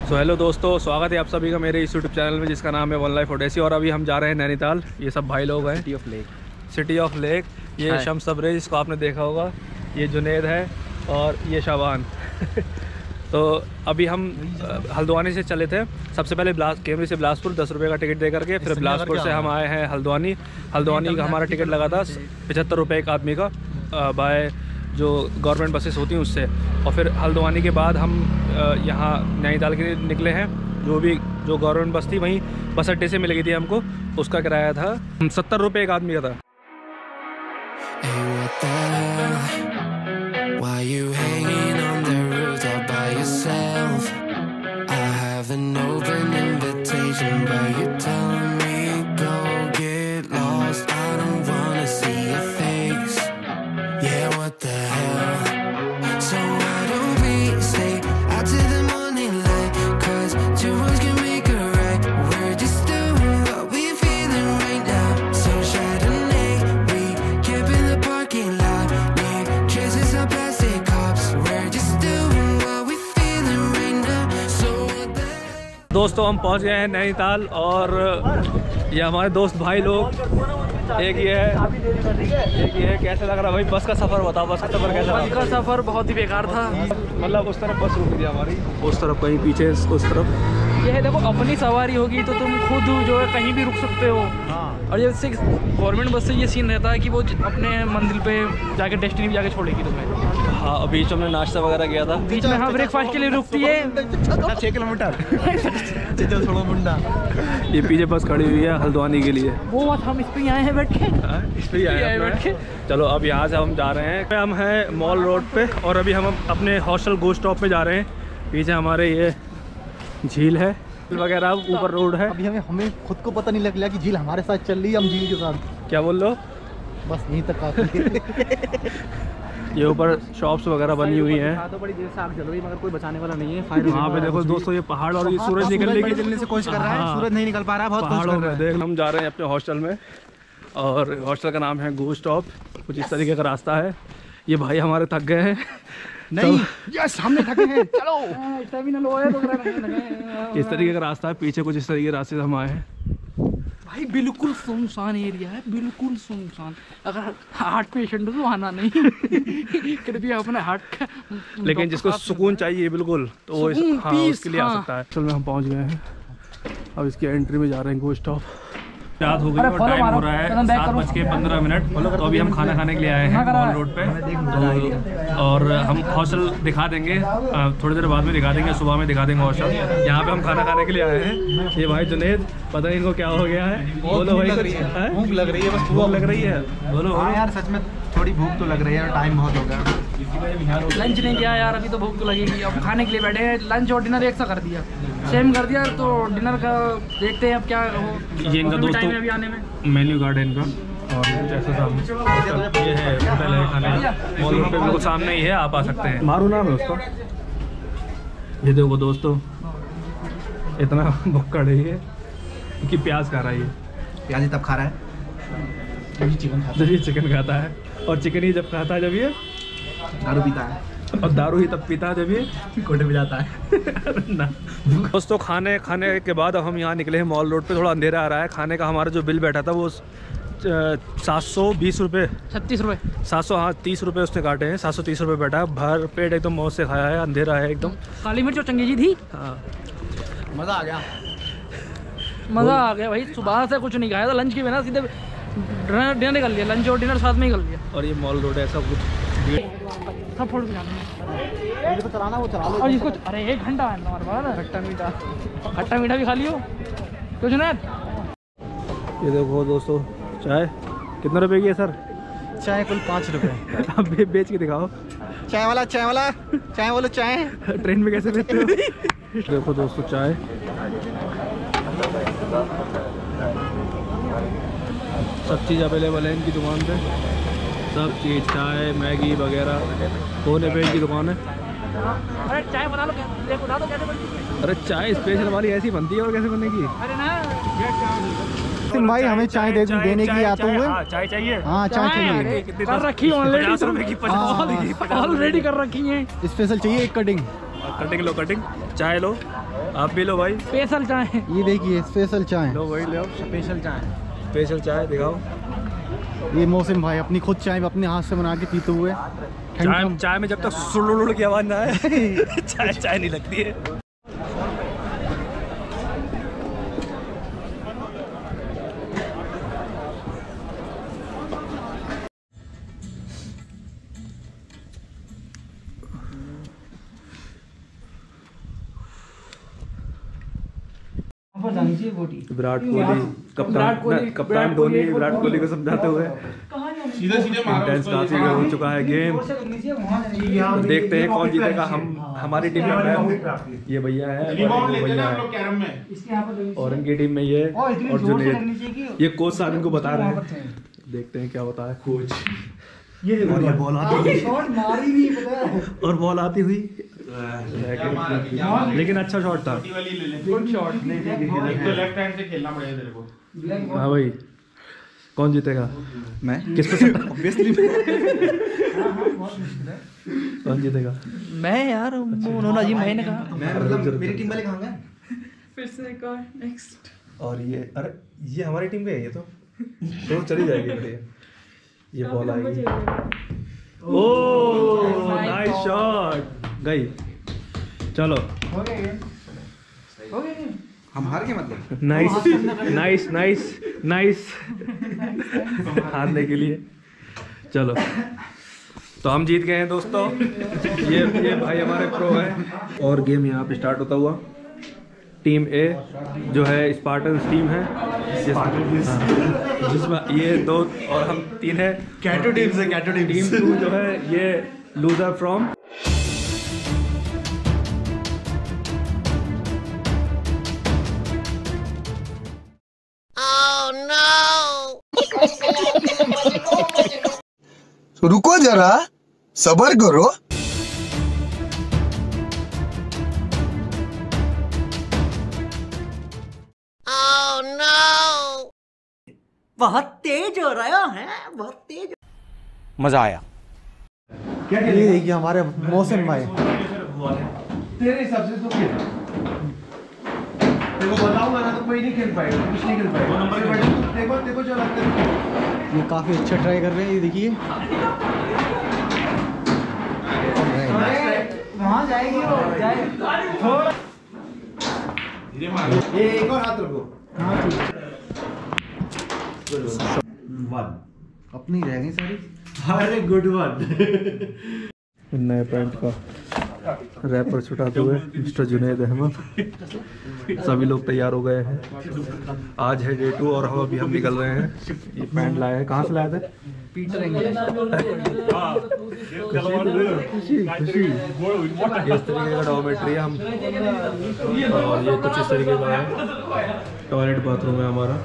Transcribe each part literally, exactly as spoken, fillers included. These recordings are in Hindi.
सो हेलो दोस्तों, स्वागत है आप सभी का मेरे इस यूट्यूब चैनल में जिसका नाम है वन लाइफ ओडेसी। और अभी हम जा रहे हैं नैनीताल। ये सब भाई लोग हैं। City of lake city of lake ये शम्स सबरेज, जिसको आपने देखा होगा। ये जुनेद है और ये शाबान। तो अभी हम हल्द्वानी से चले थे। सबसे पहले बिलास कैमरी से बिलासपुर दस रुपये का टिकट दे करके, फिर बिलासपुर से हम आए हैं हल्द्वानी। हल्द्वानी का हमारा टिकट लगा था पचहत्तर रुपये एक आदमी का बाय जो गवर्नमेंट बसेस होती हैं उससे। और फिर हल्द्वानी के बाद हम यहाँ नैनीताल के लिए निकले हैं। जो भी जो गवर्नमेंट बस थी वहीं बस अड्डे से मिल गई थी हमको। उसका किराया था सत्तर रुपये एक आदमी का था। दोस्तों हम पहुंच गए हैं नैनीताल और ये हमारे दोस्त भाई लोग। एक ये है एक ये है। कैसे लग रहा भाई बस का सफ़र? बताओ बस का सफ़र कैसा? बस का सफ़र बहुत ही बेकार था। मतलब उस तरफ बस रुक गई हमारी, उस तरफ कहीं पीछे उस तरफ। ये है देखो, अपनी सवारी होगी तो तुम खुद जो है कहीं भी रुक सकते हो। और ये सिक्स गवर्नमेंट बस से ये सीन रहता है कि वो अपने मंजिल पे जाके डेस्टिनी पे जाके छोड़ेगी तुम्हें। हाँ, बीच में नाश्ता वगैरह किया था। बीच में हाँ ब्रेकफास्ट के लिए रुकती है छः किलोमीटर ये पीछे बस खड़ी हुई है हल्द्वानी के लिए। वो बात हम इस पे आए हैं बैठ के। इस पे आए हैं बैठ के। चलो अब यहाँ से हम जा रहे हैं। हम हैं मॉल रोड पे और अभी हम अपने हॉस्टल गो स्टॉप पे जा रहे हैं। पीछे हमारे ये झील है वगैरह, ऊपर रोड है। अभी हमें हमें खुद को पता नहीं लग रहा कि झील हमारे साथ चल रही है, हम झील के साथ। क्या बोल लो? बस यहीं तक काफी है। ये ऊपर शॉप्स वगैरह बनी हुई हैं। तो बड़ी देर से आग जल रही है मगर कोई बचाने वाला नहीं है। वहाँ पे देखो दोस्तों ये पहाड़ और ये सूरज निकलने की जलने से कोशिश कर रहा है, सूरज नहीं निकल पा रहा है, बहुत पहाड़ों में। देख हम जा रहे हैं अपने हॉस्टल में और हॉस्टल का नाम है गो स्टॉप। कुछ इस तरीके का रास्ता है। ये भाई हमारे थक गए हैं। नहीं यस हमने थके हैं, चलो स्टैमिना लो है तो इस तरीके का रास्ता है। पीछे कुछ इस तरीके के रास्ते से हम आए हैं। भाई बिल्कुल सुनसान एरिया है, बिल्कुल सुनसान। अगर हार्ट पेशेंट हो तो आना नहीं। कृपया अपने हार्ट का। लेकिन जिसको सुकून चाहिए बिल्कुल तो वो हाँ, उसके लिए आ सकता है। चल में हम पहुंच गए हैं। अब इसकी एंट्री में जा रहे हैं गो स्टॉप। रात हो गई और टाइम हो रहा है सात बज के पंद्रह मिनट। तो अभी हम खाना खाने के लिए आए हैं मॉल रोड पे। तो और हम हॉस्टल दिखा देंगे थोड़ी देर बाद में, दिखा देंगे सुबह में, दिखा देंगे हॉस्टल। यहाँ पे हम खाना खाने के लिए आए हैं। ये भाई जुनेद, पता नहीं इनको क्या हो गया है। बोलो भाई, भूख लग रही है, बस भूख लग रही है। बोलो यार, सच में थोड़ी भूख तो लग रही है, टाइम बहुत हो गया। लंच नहीं किया यार, अभी तो भूख तो लगेगी। अब खाने के लिए बैठे हैं। लंच और डिनर एक सा कर दिया, सेम कर दिया। तो डिनर का देखते हैं अब क्या हो। ये इनका दोस्तों अभी आने में मेन्यू कार्ड है इनका। और जैसे सामने ये है होटल है, खाने मॉल रोड पे बिल्कुल सामने ही है, आप आ सकते हैं। मारू नाम है उसका। ये देखो दोस्तों, इतना भुक्कड़ है ये कि प्याज खा रहा है। ये प्याज ही तब खा रहा है जब ये चिकन खाता जब ये चिकन खाता है। और चिकन ही जब खाता है जब ये दारू पीता है। और दारू ही तब पीता है जब ये कोटे में जाता है। ना दोस्तों, खाने खाने के बाद अब हम यहाँ निकले हैं मॉल रोड पे। थोड़ा अंधेरा आ रहा है। खाने का हमारा जो बिल बैठा था वो सात सौ बीस रुपये छत्तीस रुपये सात सौ हाँ तीस रुपये उसने काटे हैं। सात सौ तीस रुपये बैठा है। भर पेट एकदम मौज से खाया है। अंधेरा है एकदम। काली मिर्च और चंगेजी थी। हाँ, मज़ा आ गया, मज़ा आ गया भाई। सुबह से कुछ नहीं खाया था। लंच की बिना सीधे डिनर डिनर कर लिया। लंच और डिनर साथ में ही कर लिया। और ये मॉल रोड है, सब कुछ सब फोड़ जाना जिसको चलाना वो चला लो। और जिसको अरे एक घंटा है हमारे पास। खट्टा मीठा खट्टा मीठा भी खा लियो कुछ ना। ये देखो दोस्तों, चाय कितने रुपए की है सर? चाय कुल पाँच रुपये। आप बे, बेच के दिखाओ। चाय वाला चाय वाला चाय बोलो चाय। ट्रेन में कैसे बेचते हो? देखो दोस्तों, चाय सब चीज़ अवेलेबल है इनकी दुकान पे। सब चीज़, चाय, मैगी वगैरह। कोने पे इनकी दुकान है। अरे चाय बना लो, बता दो कैसे बनती है। अरे चाय स्पेशल वाली ऐसी बनती है और कैसे बनेगी? अरे ना भाई हमें चाय दे, देने की आते हुए। चाय चाहिए? हाँ चाय चाहिए। कर रखी ऑलरेडी। पचास रुपए की पचास ऑलरेडी कर रखी है। स्पेशल चाहिए एक कटिंग। कटिंग लो, कटिंग चाय लो। आप पी लो भाई। स्पेशल चाय। ये देखिए स्पेशल चाय। लो भाई लो, स्पेशल चाय। स्पेशल चाय दिखाओ। ये मौसम भाई अपनी खुद चाय अपने हाथ से बना के पीते हुए। चाय चाय में जब तक सुलुलुल की आवाज ना आए चाय चाय नहीं लगती है। विराट कोहली कप्तान कप्तान धोनी विराट कोहली को समझाते हुए सीधे सीधे इंटेंस काफी हो चुका है गेम। तो देखते हैं कौन जीतेगा। हम हमारी टीम में मैं हूँ, ये भैया है और ये भैया है, और इनकी टीम में ये और जुनेद। ये कोच साहब इनको बता रहे हैं, देखते हैं क्या होता है। कोच ये और ये बॉल आती हुई और बॉल आती हुई, लेकिन अच्छा शॉट था। हाँ भाई, कौन जीतेगा? मैं किस पे ऑब्वियसली कौन जीतेगा? मैं यार उन्होंने जी मैंने कहा मैं मतलब मेरी टीम वाले कहाँ गए? फिर से एक और नेक्स्ट। और ये अरे ये हमारी टीम में है, ये तो तो चली जाएगी बढ़िया। ये बॉल आएगी। ओह नाइस शॉट गई। चलो हम हार गए मतलब। नाइस नाइस नाइस नाइस हारने के लिए। चलो तो हम जीत गए हैं दोस्तों। ये ये भाई हमारे प्रो हैं। और गेम यहाँ पे स्टार्ट होता हुआ। टीम ए जो है स्पार्टन्स टीम है, जिस- जिसमें ये दो और हम तीन है कैटो टीम से कैटो टीम। टीम टू जो है ये लूजर फ्रॉम रुको जरा सबर करो। बहुत तेज हो रहा है, बहुत तेज। मजा आया। ये देखिए हमारे मौसम भाई। तेरे हिसाब से तो खेल देखो, बताऊंगा ना तो कोई नहीं खेल पाएगा, कुछ नहीं खेल पाएगा। देखो देखो जो लगता है ये काफी अच्छा ट्राई कर रहे हैं। ये देखिए वहाँ जाएगी वो जाए थोड़ा। ये एक और हाथ रखो। वन अपनी रह गई सारी। अरे गुड वन। नए पैंट का रैपर छुटाते हुए मिस्टर जुनैद अहमद। सभी लोग तैयार हो गए हैं। आज है डे टू और हम अभी हम निकल रहे हैं। ये पैंट लाए हैं, कहाँ से लाए थे? पीटर खुशी खुशी। इस तरीके का डॉर्मेट्री है हम, और ये कुछ इस तरीके का है। टॉयलेट बाथरूम है हमारा।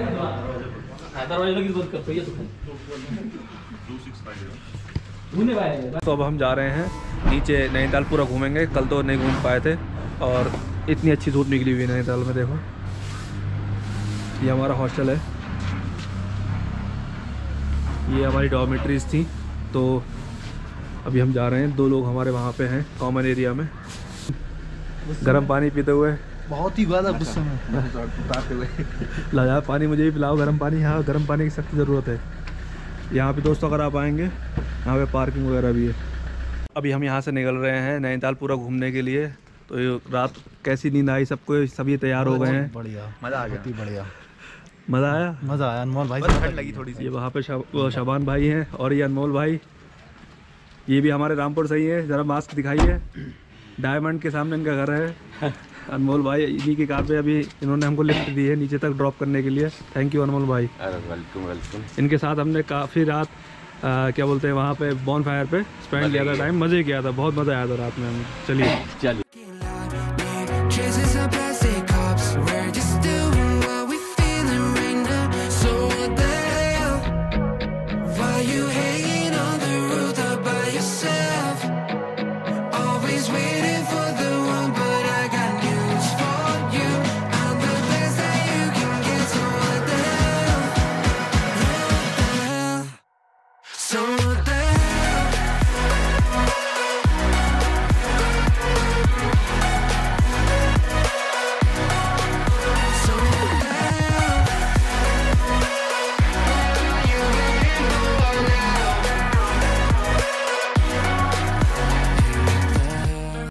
तो अब हम जा रहे हैं नीचे नैनीताल, पूरा घूमेंगे। कल तो नहीं घूम पाए थे और इतनी अच्छी धूप निकली हुई है नैनीताल में। देखो ये हमारा हॉस्टल है, ये हमारी डॉर्मेट्रीज थी। तो अभी हम जा रहे हैं, दो लोग हमारे वहाँ पे हैं कॉमन एरिया में, गर्म पानी पीते हुए। बहुत ही ज्यादा गुस्से में लाया पानी मुझे भी पिलाओ, गर्म पानी। यहाँ गर्म पानी की सख्त ज़रूरत है यहाँ पे दोस्तों। अगर आप आएंगे यहाँ पे पार्किंग वगैरह भी है। अभी हम यहाँ से निकल रहे हैं नैनीताल पूरा घूमने के लिए। तो ये रात कैसी नींद आई सबको, सभी तैयार हो गए हैं। बढ़िया, मजा आ गया। बढ़िया मज़ा आया मजा आया। अनमोल भाई ठंड लगी थोड़ी सी। ये वहाँ पे शब, शबान भाई हैं और ये अनमोल भाई, ये भी हमारे रामपुर से ही है। ज़रा मास्क दिखाइए। डायमंड के सामने इनका घर है। अनमोल भाई इन्हीं की कार पे अभी इन्होंने हमको लिफ्ट दी है नीचे तक ड्रॉप करने के लिए। थैंक यू अनमोल भाई। Welcome welcome. इनके साथ हमने काफ़ी रात आ, क्या बोलते हैं वहाँ पे बॉन फायर पे स्पेंड किया था टाइम, मज़े किया था, बहुत मज़ा आया था रात में हम। चलिए चलिए।